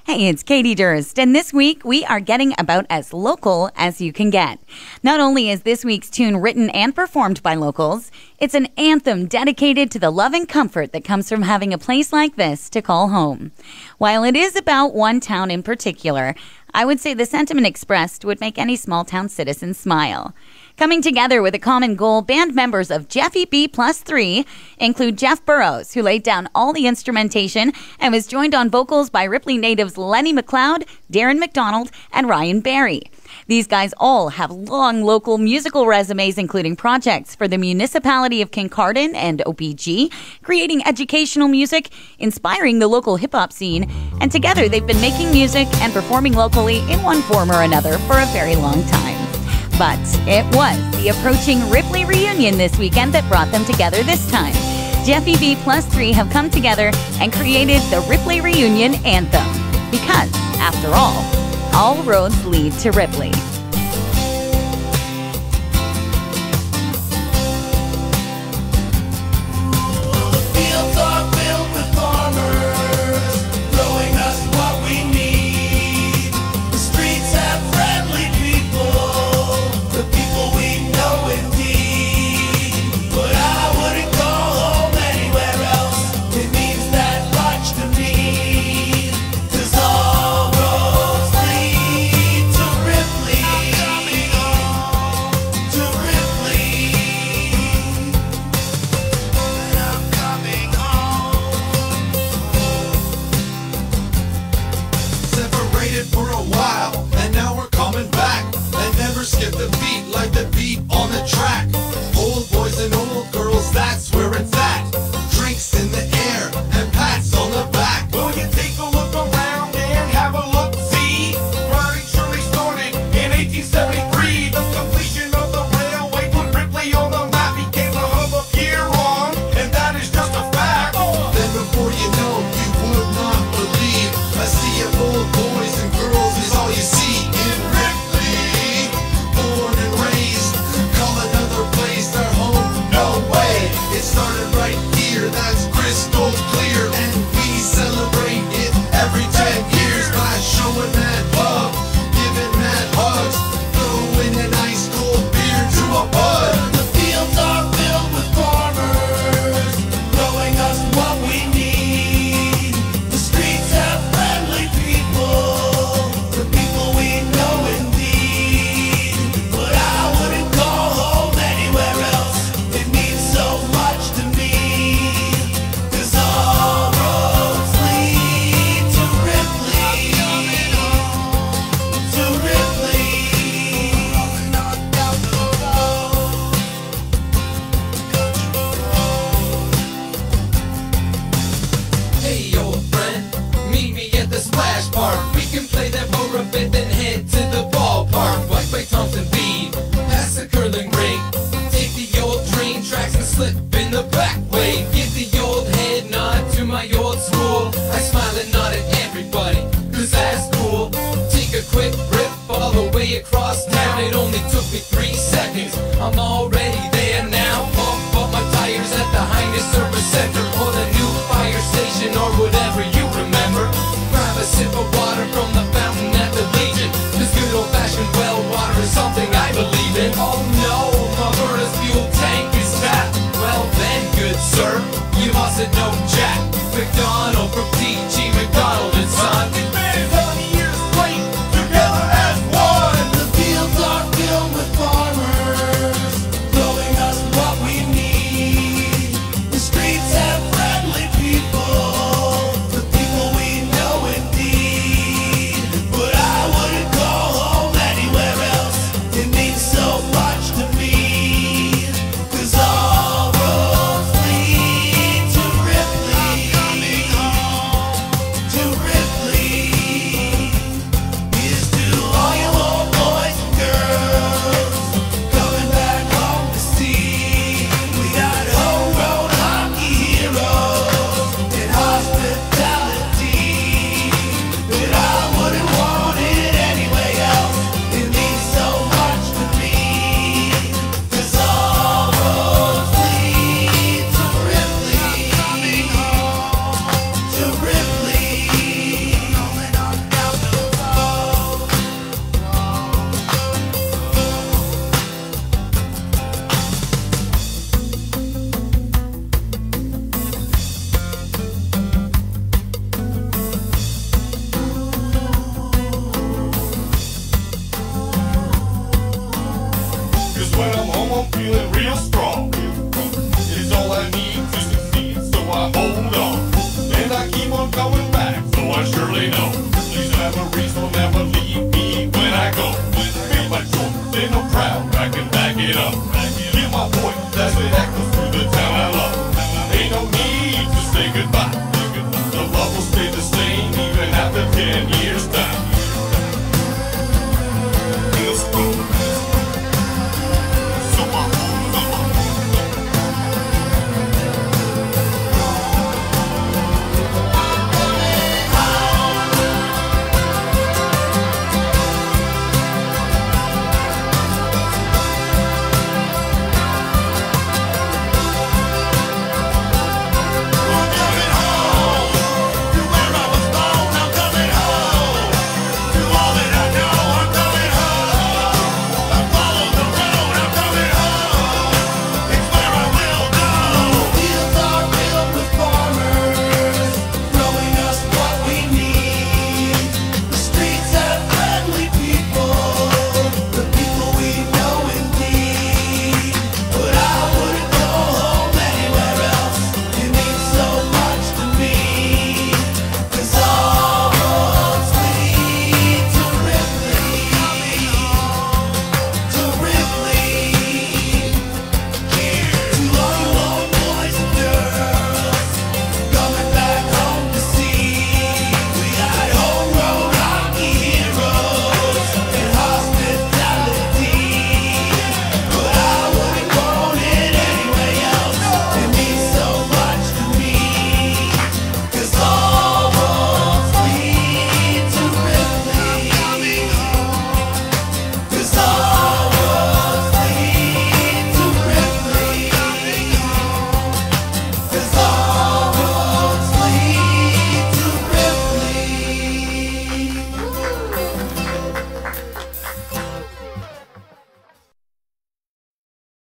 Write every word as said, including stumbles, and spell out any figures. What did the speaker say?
Hey, it's Katie Durst, and this week we are getting about as local as you can get. Not only is this week's tune written and performed by locals, it's an anthem dedicated to the love and comfort that comes from having a place like this to call home. While it is about one town in particular, I would say the sentiment expressed would make any small-town citizen smile. Coming together with a common goal, band members of Jeffy B Plus three include Jeff Burrows, who laid down all the instrumentation and was joined on vocals by Ripley natives Lenny McLeod, Darren McDonald, and Ryan Barry. These guys all have long local musical resumes, including projects for the municipality of Kincardine and O P G, creating educational music, inspiring the local hip-hop scene, and together they've been making music and performing locally in one form or another for a very long time. But it was the approaching Ripley reunion this weekend that brought them together this time. Jeffy B Plus three have come together and created the Ripley Reunion Anthem. Because, after all, all roads lead to Ripley. For a while, and now we're coming back, and never skip the beat like the beat on the track. Old boys and old girls, that's where it's at. Drinks in the air and pats on the back. Will you take a look around and have a look? See, Ronnie Shirley started in eighteen seventy-three. The completion of the railway put Ripley on the map. Became the hub of Huron, and that is just a fact. Then before you know, you would not believe a sea of old boys and girls is all you see in Ripley. Born and raised, call another place their home, no way. It started right here, that's crystal clear, and we celebrate it every ten years by showing that love, giving that hugs, throwing an ice cold beer to a bud. The fields are filled with farmers, growing us what we need. The streets have friendly people, the people we know indeed. But I wouldn't call home anywhere else, it means so much to me. 'Cause all roads lead to Ripley, to Ripley. Hey old friend, meet me at the splash park. We can play that for a bit, then head to the ballpark. Like by Thompson Bead, past the curling rink. Take the old train tracks and slip in the back way. Give the old head nod to my old school. I smile and nod at everybody, 'cause that's cool. Take a quick rip all the way across town. It only took me three seconds, I'm already there.